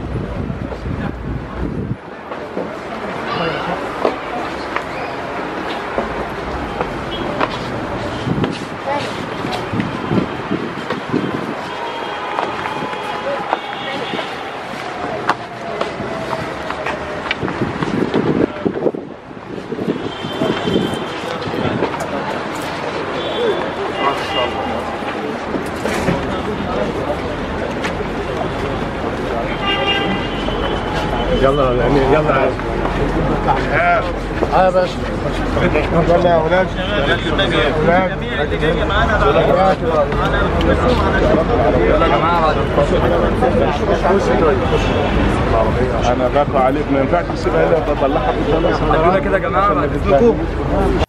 يلا يلا يا باشا. يلا يا اولاد. اولاد اللي جايه معانا انا باكل عليك، ما ينفعش تسيبها هنا، بطلعها قدام كده يا جماعه بعد اذنكم.